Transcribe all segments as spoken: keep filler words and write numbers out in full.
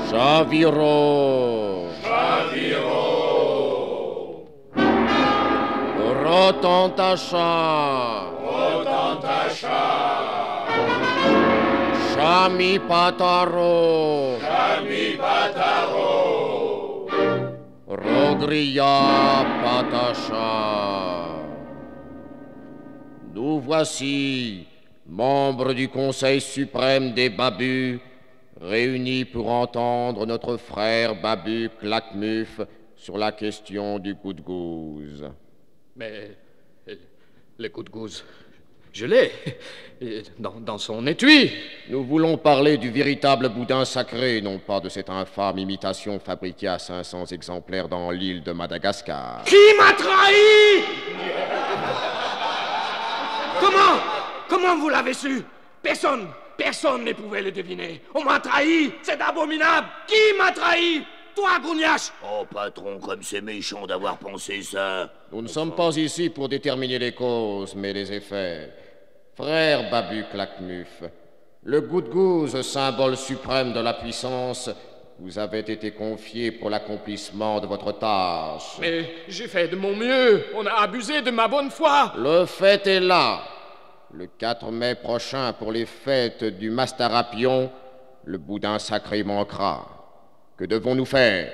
Chaviro. Chaviro. Rotantacha. Rotantacha. Chamipataro. Chamipataro. Rogriya Patacha. Nous voici, membres du Conseil suprême des Babus, réunis pour entendre notre frère Babu Claquemuf sur la question du coup de gouze. Mais euh, le coup de gouze, je l'ai, dans, dans son étui. Nous voulons parler du véritable boudin sacré, non pas de cette infâme imitation fabriquée à cinq cents exemplaires dans l'île de Madagascar. Qui m'a trahi? Comment? Comment vous l'avez su? Personne, personne ne pouvait le deviner. On m'a trahi, c'est abominable. Qui m'a trahi? Toi, Gougnache. Oh, patron, comme c'est méchant d'avoir pensé ça. Nous ne sommes pas ici pour déterminer les causes, mais les effets. Frère Babu Claquemuf, le goût de gouze, symbole suprême de la puissance, vous avait été confié pour l'accomplissement de votre tâche. Mais j'ai fait de mon mieux. On a abusé de ma bonne foi. Le fait est là. Le quatre mai prochain, pour les fêtes du Mastarapion, le boudin sacré manquera. Que devons-nous faire?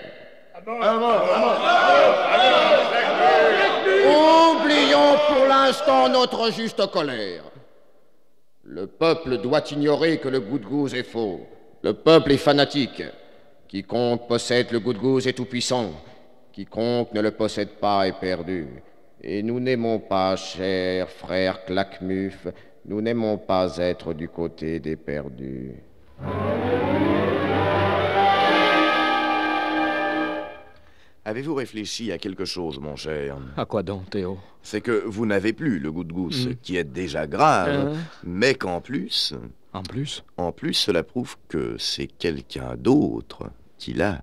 Oublions pour l'instant notre juste colère. Le peuple doit ignorer que le goût de gouze est faux. Le peuple est fanatique. Quiconque possède le goût de gouze est tout-puissant. Quiconque ne le possède pas est perdu. Et nous n'aimons pas, cher frère Claquemuf, nous n'aimons pas être du côté des perdus. Avez-vous réfléchi à quelque chose, mon cher? À quoi donc, Théo? C'est que vous n'avez plus le goût de gousse, mmh. qui est déjà grave, euh... mais qu'en plus... En plus? En plus, cela prouve que c'est quelqu'un d'autre qui l'a.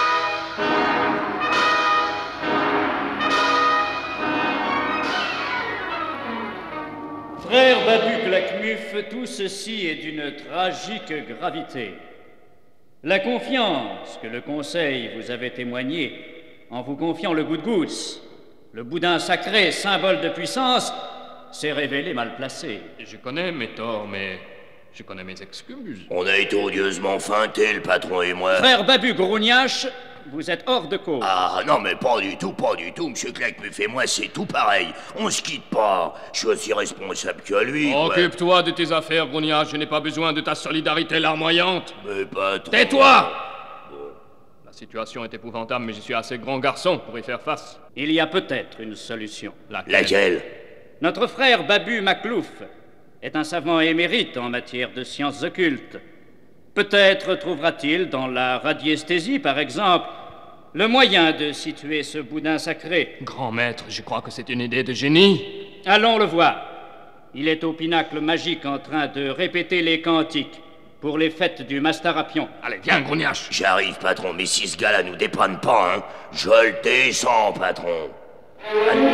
Frère Babu Claquemuf, tout ceci est d'une tragique gravité. La confiance que le Conseil vous avait témoignée en vous confiant le goût de gousse, le boudin sacré, symbole de puissance, s'est révélée mal placée. Je connais mes torts, mais je connais mes excuses. On a été odieusement feintés, le patron et moi. Frère Babu Grougnache, vous êtes hors de cause. Ah, non, mais pas du tout, pas du tout. Monsieur Claquemuf et moi, c'est tout pareil. On se quitte pas. Je suis aussi responsable que lui. Occupe-toi de tes affaires, Grougnache. Je n'ai pas besoin de ta solidarité larmoyante. Mais patron... Tais-toi! La situation est épouvantable, mais je suis assez grand garçon pour y faire face. Il y a peut-être une solution. Laquelle? Laquelle? Notre frère Babu Maclouf est un savant émérite en matière de sciences occultes. Peut-être trouvera-t-il dans la radiesthésie, par exemple, le moyen de situer ce boudin sacré. Grand maître, je crois que c'est une idée de génie. Allons le voir. Il est au pinacle magique en train de répéter les cantiques pour les fêtes du Mastarapion. Allez, viens, Grougnache. J'arrive, patron, mais si ce gars-là nous dépanne pas, hein, je le descends, patron. Allez.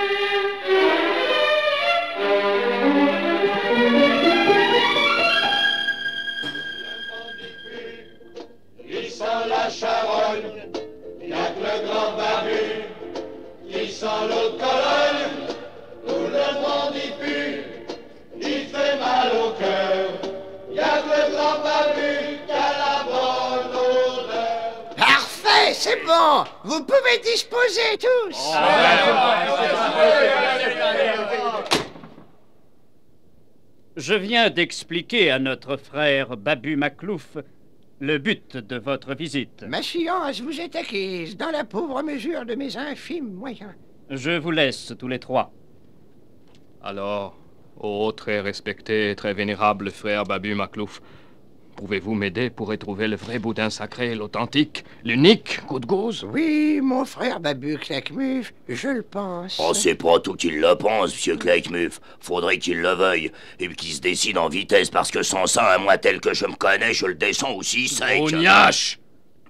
Il sent la charogne, y'a que le grand Babu. Il sent l'eau de Cologne, tout le monde y pue. Il fait mal au cœur, y'a que le grand Babu qui a la bonne odeur. Parfait, c'est bon. Vous pouvez disposer tous. Oh, Je viens d'expliquer à notre frère Babu Maclouf le but de votre visite. Ma science vous est acquise dans la pauvre mesure de mes infimes moyens. Je vous laisse tous les trois. Alors, ô très respecté et très vénérable frère Babu Maclouf, pouvez-vous m'aider pour retrouver le vrai boudin sacré, l'authentique, l'unique coup de gouze? Oui, mon frère Babu Claquemuf, je le pense. Oh, c'est pas tout qu'il le pense, monsieur Claquemuf. Faudrait qu'il le veuille, et qu'il se décide en vitesse, parce que sans ça, un moi tel que je me connais, je le descends aussi sec. Grougnache!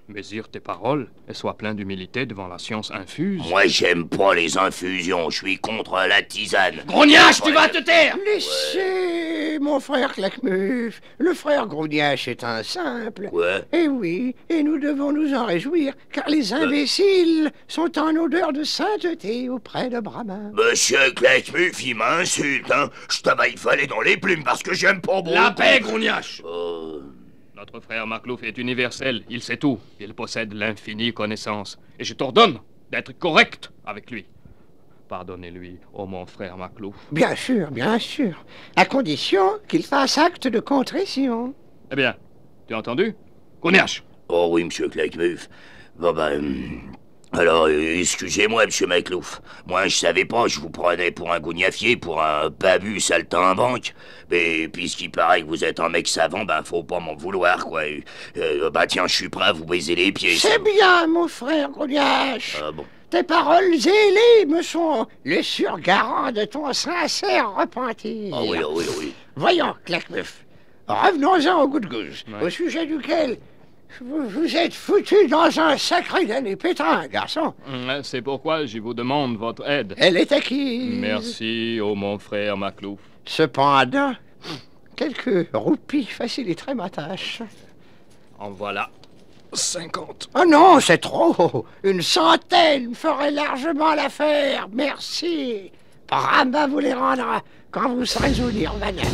Mesure tes paroles et sois plein d'humilité devant la science infuse. Moi, j'aime pas les infusions, je suis contre la tisane. Grognache, tu vas te taire! Laissez mon frère Claquemuf. Le frère Grognache est un simple. Quoi? Eh oui, et nous devons nous en réjouir, car les imbéciles sont en odeur de sainteté auprès de Brahma. Monsieur Claquemuf, il m'insulte, hein. Je t'availle fallait dans les plumes parce que j'aime pas beaucoup. La paix, Grognache! Euh... Notre frère Maclouf est universel, il sait tout. Il possède l'infinie connaissance. Et je t'ordonne d'être correct avec lui. Pardonnez-lui, ô mon frère Maclouf. Bien sûr, bien sûr, à condition qu'il fasse acte de contrition. Eh bien, tu as entendu? Grognache! Oh oui, monsieur Claquemuf. Bon ben... hum, Alors, euh, excusez-moi, monsieur Maclouf. Moi, je savais pas, je vous prenais pour un gougnafier, pour un babu saltimbanque. Mais puisqu'il paraît que vous êtes un mec savant, ben faut pas m'en vouloir, quoi. Euh, euh, bah tiens, je suis prêt à vous baiser les pieds. C'est bien, mon frère Grognache. Ah bon? Tes paroles ailées me sont le surgarant de ton sincère repentir. Ah oui, ah oui, ah oui. Voyons, Claquemuf, revenons-en au Goudgouze, Ouais. au sujet duquel vous, vous êtes foutu dans un sacré dernier pétrin, garçon. Hum, C'est pourquoi je vous demande votre aide. Elle est acquise. Merci, ô mon frère Maclouf. Cependant, quelques roupies faciliteraient ma tâche. En voilà cinquante. Oh non, c'est trop. Une centaine ferait largement l'affaire. Merci. Brahma vous les rendra quand vous serez au Nirvana.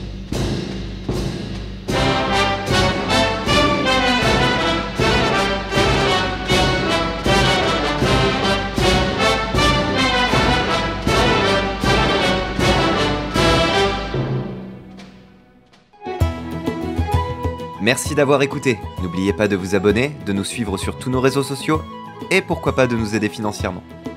Merci d'avoir écouté. N'oubliez pas de vous abonner, de nous suivre sur tous nos réseaux sociaux et pourquoi pas de nous aider financièrement.